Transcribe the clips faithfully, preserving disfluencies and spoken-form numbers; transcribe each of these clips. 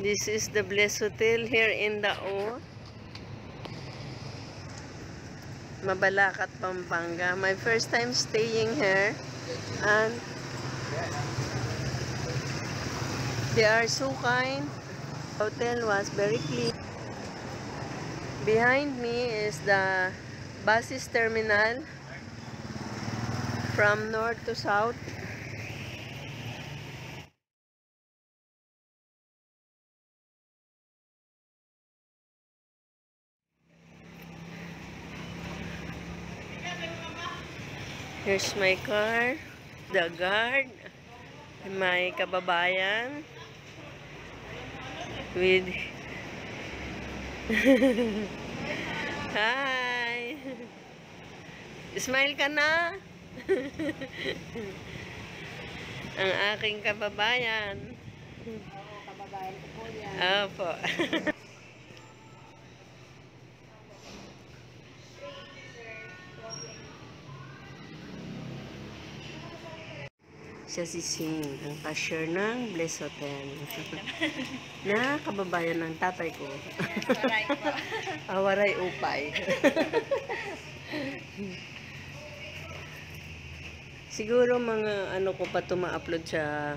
This is the Bliss Hotel here in Dao, Mabalacat, Pampanga. My first time staying here, and they are so kind. The hotel was very clean. Behind me is the buses terminal from north to south. Here's my car, the guard, my kababayan with hi! Smile ka na! Ang aking kababayan. Oo, kababayan ko po yan. Opo. Siya si Sing, ang cashier ng Bliss Hotel. Na kababayan ng tatay ko. Waray po. Awaray upay. Siguro mga ano ko pa ito ma-upload sa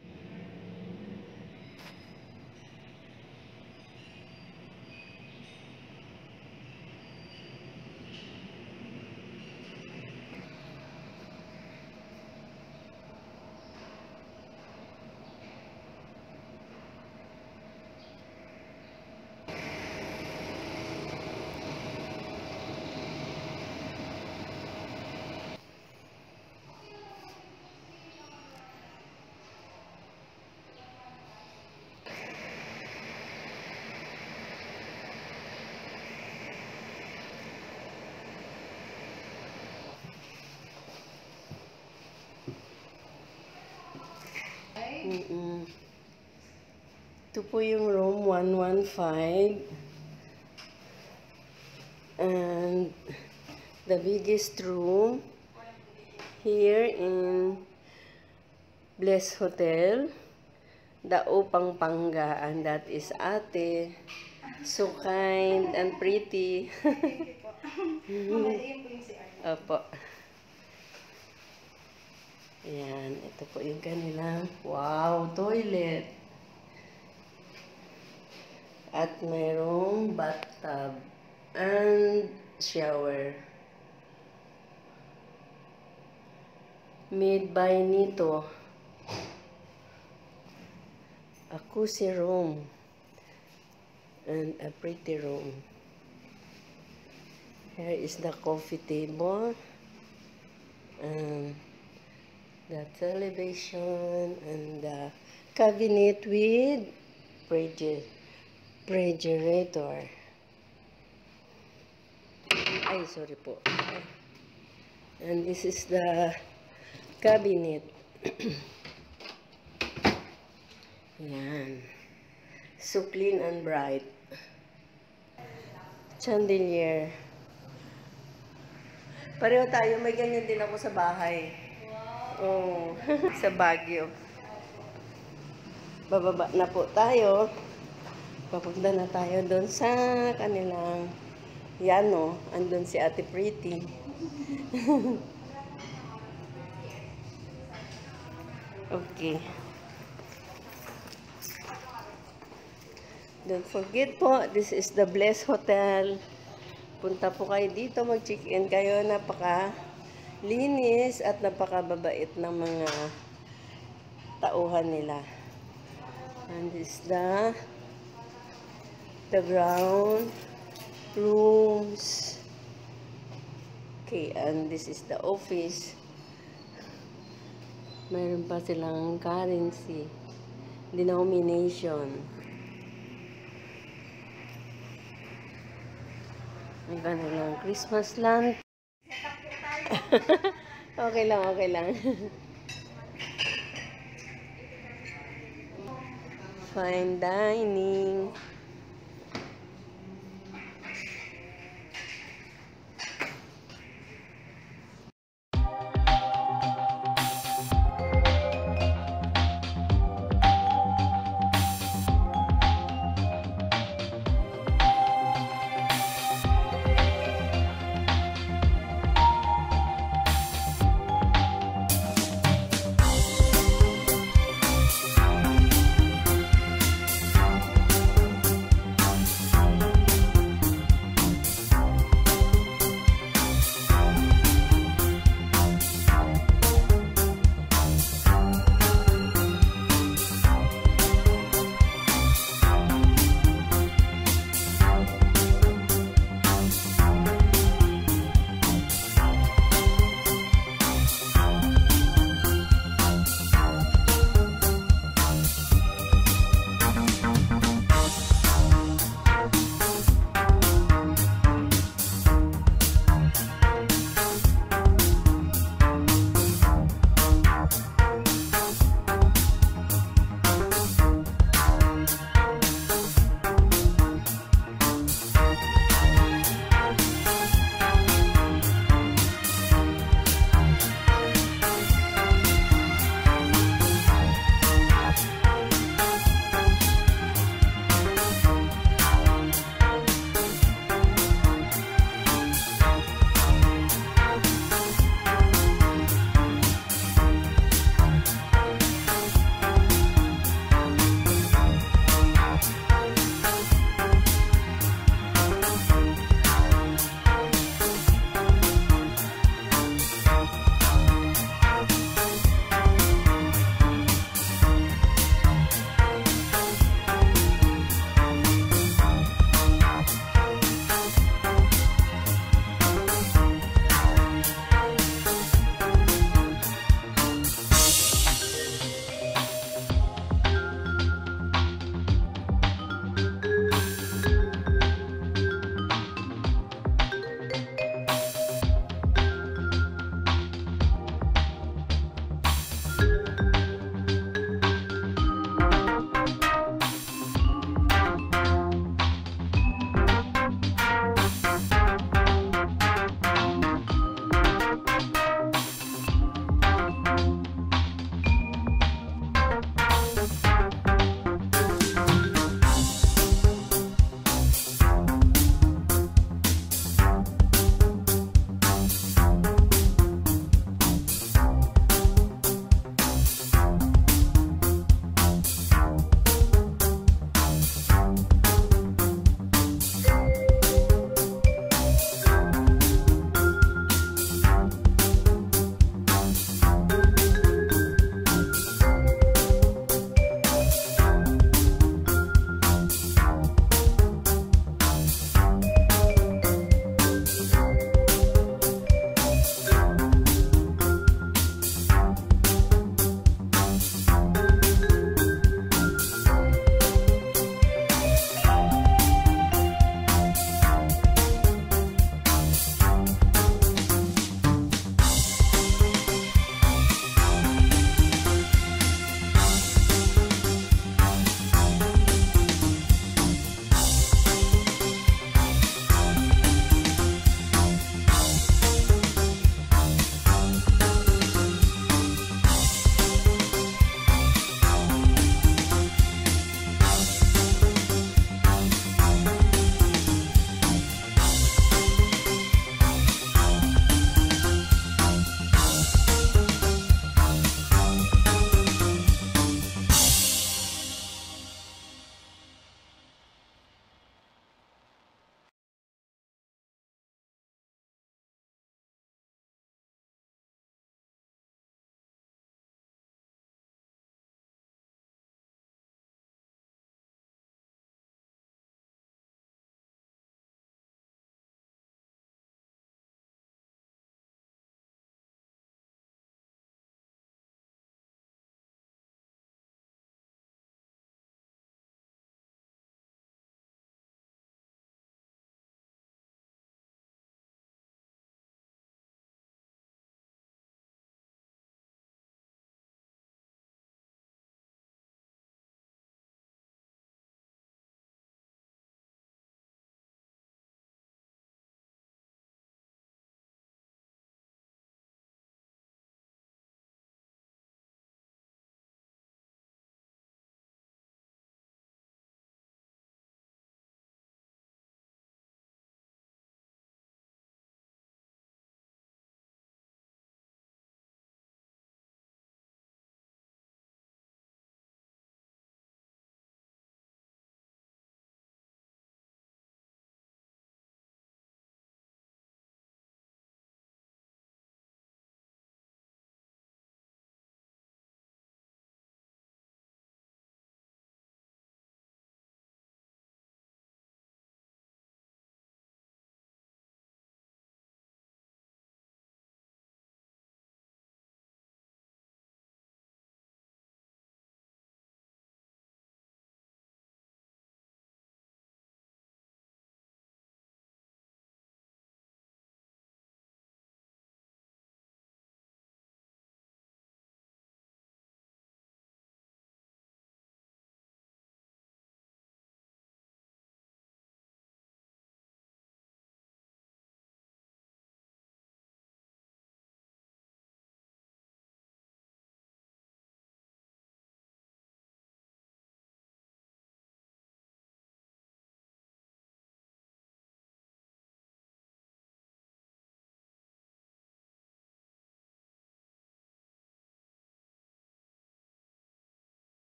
Mm-mm. Ito po yung room one one five. And the biggest room here in Bliss Hotel, Dao, Pampanga. And that is Ate. So kind and pretty. Opo. Ayan, ito po yung kanilang, wow, toilet. At mayroong bathtub and shower. Made by Nito. A cozy room. And a pretty room. Here is the coffee table. And the television and the cabinet with refrigerator. Ay, sorry po. And this is the cabinet. Yan. So clean and bright. Chandelier. Pareho tayo, may ganyan din ako sa bahay. Oh, sa Baguio. Bababa na po tayo. Papunta na tayo doon sa kanilang yano. Andun si Ate Pretty. Okay. Don't forget po, this is the Bliss Hotel. Punta po kayo dito, mag-check-in kayo. Napaka linis at napakababait ng mga tauhan nila. And this is the the ground rooms. Okay, and this is the office. Mayroon pa silang currency denomination. Ang kanilang Christmas land. Okay lang, okay lang. Fine dining.